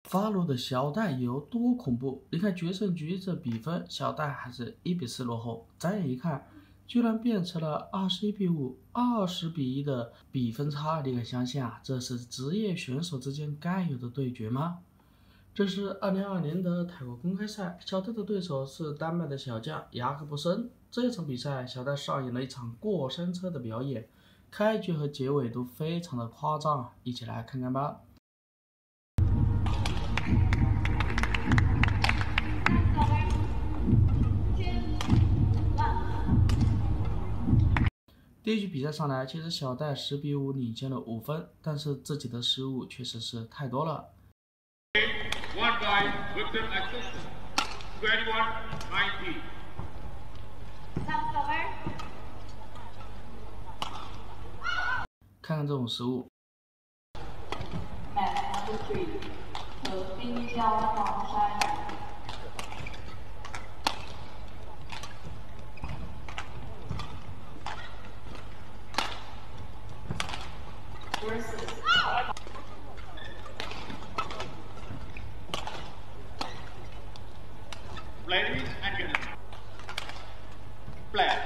发怒的小戴有多恐怖？你看决胜局这比分，小戴还是1比4落后。再一看，居然变成了21比5、20比1的比分差。你敢相信啊？这是职业选手之间该有的对决吗？这是2022年的泰国公开赛，小戴的对手是丹麦的小将雅各布森。这场比赛，小戴上演了一场过山车的表演，开局和结尾都非常的夸张，一起来看看吧。第一局比赛上来，其实小戴10比5领先了5分，但是自己的失误确实是太多了。看看这种失误。 和滨江黄山。 Ladies and gentlemen, play.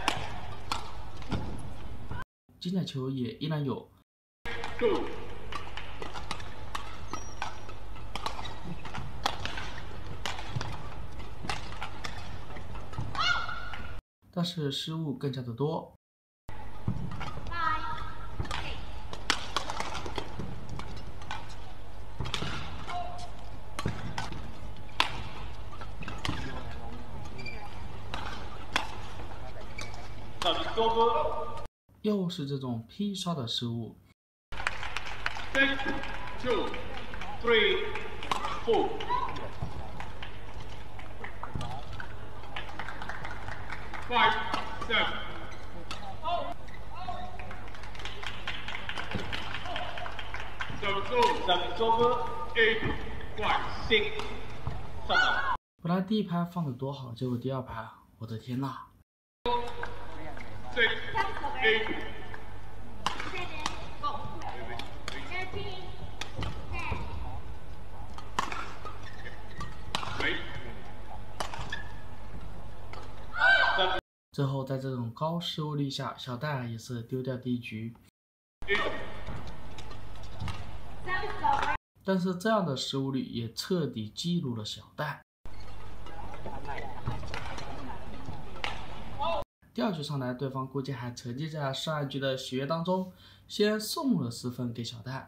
精彩球也依然有。 Two. 但是失误更加的多。又是这种劈杀的失误。 6, 2, 3, 4. 5, 7. 7 over, 8, 5, 6, 7. 本来第一排放的多好，结果第二排，我的天呐！ 6, 8. 最后在这种高失误率下，小戴也是丢掉第一局。但是这样的失误率也彻底激怒了小戴。第二局上来，对方估计还沉浸在上一局的喜悦当中，先送了10分给小戴。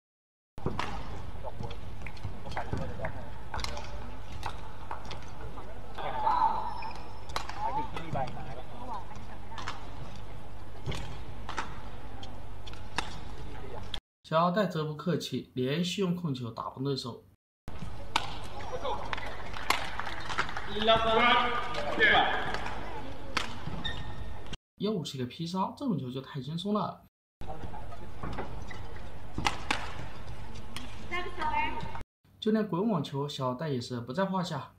小戴则不客气，连续用控球打崩对手。又是一个劈杀，这种球就太轻松了。就连滚网球，小戴也是不在话下。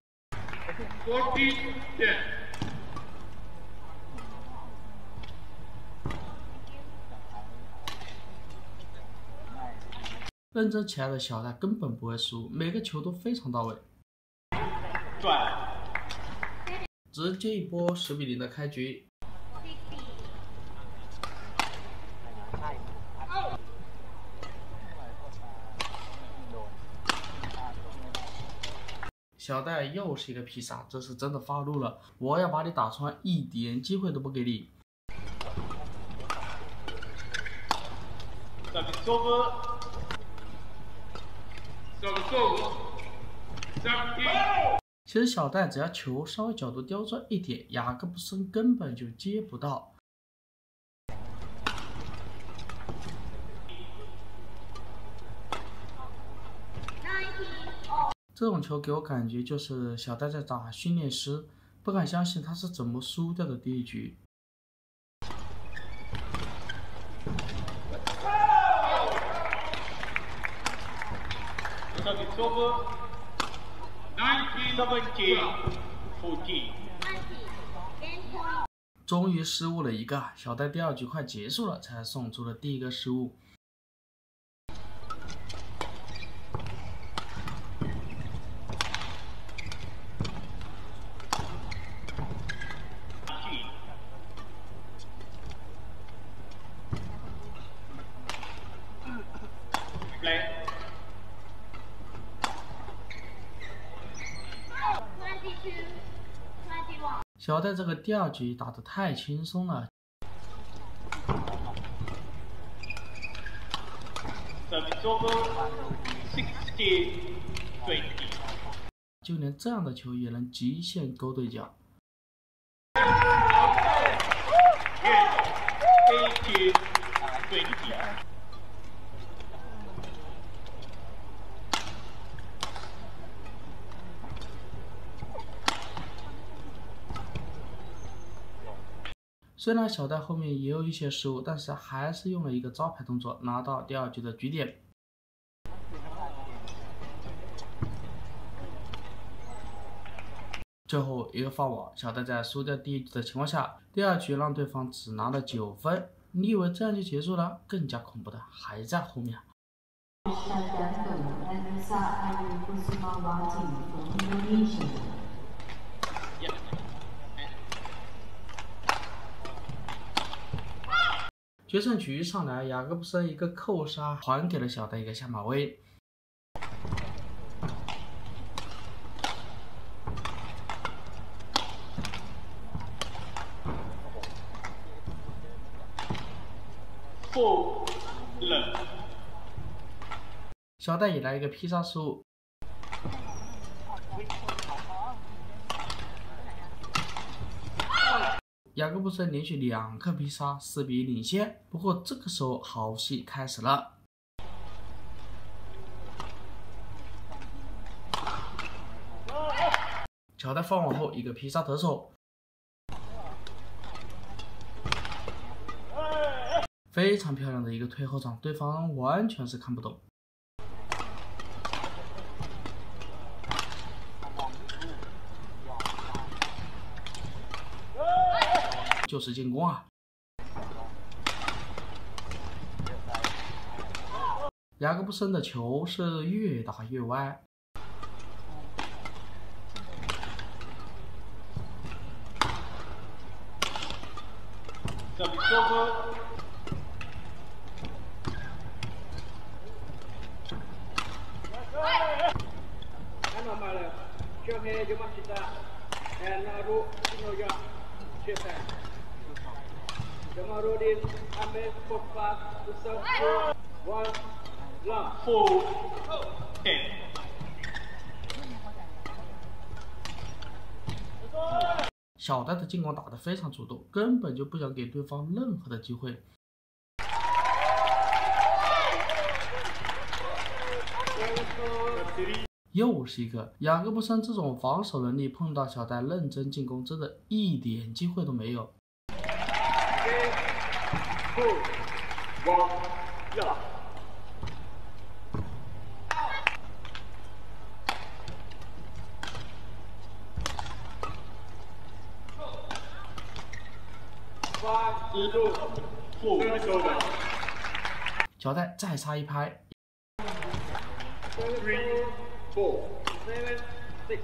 认真起来的小戴根本不会失误，每个球都非常到位。直接一波10比0的开局。小戴又是一个劈杀，这是真的发怒了，我要把你打穿，一点机会都不给你。其实小戴只要球稍微角度刁钻一点，雅各布森根本就接不到。这种球给我感觉就是小戴在打训练师，不敢相信他是怎么输掉的第一局。终于失误了一个，小戴第二局快结束了，才送出了第一个失误。 小戴这个第二局打得太轻松了。 Service over 16-20。 就连这样的球也能极限勾对角。 18-20。 虽然小戴后面也有一些失误，但是还是用了一个招牌动作拿到第二局的局点。最后一个放网，小戴在输掉第一局的情况下，第二局让对方只拿了9分。你以为这样就结束了？更加恐怖的还在后面。 决胜局上来，雅各布森一个扣杀还给了小戴一个下马威。小戴也来一个劈杀失误。 雅各布森连续2颗劈杀，4比1领先。不过这个时候好戏开始了。小戴放网后一个劈杀得手，非常漂亮的一个推后掌，对方完全是看不懂。 就是进攻啊！雅各布森的球是越打越歪。 Jamaludin Ahmed Kofar to serve 1 love 4-10. 小戴的进攻打得非常主动，根本就不想给对方任何的机会。又是一个雅各布森，这种防守能力碰到小戴认真进攻，真的一点机会都没有。 小戴再杀一拍。 3, 4, 7, 6.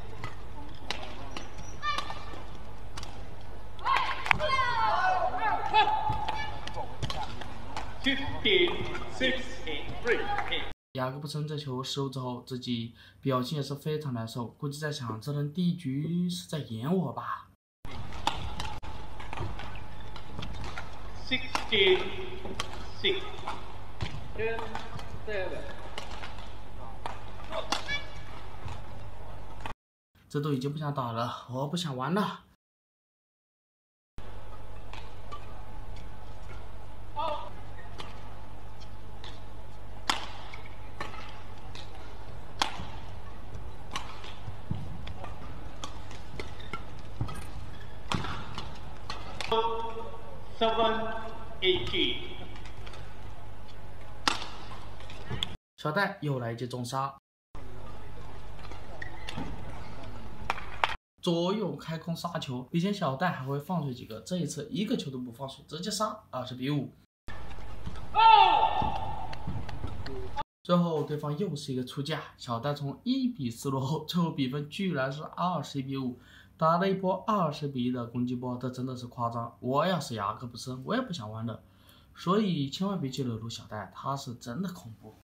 15-6-3. 雅各布森这球失误之后，自己表情也是非常难受，估计在想这轮第一局是在演我吧。 16-6. 10-7. 这都已经不想打了，我不想玩了。 7-18. 小戴又来一记重杀，左右开空杀球。以前小戴还会放水几个，这一次一个球都不放水，直接杀20比5。最后对方又是一个出界，小戴从1比4落后，最后比分居然是21比5，打了一波20比1的攻击波，这真的是夸张。我要是雅各布森，我也不想玩了。所以千万别去惹怒小戴，他是真的恐怖。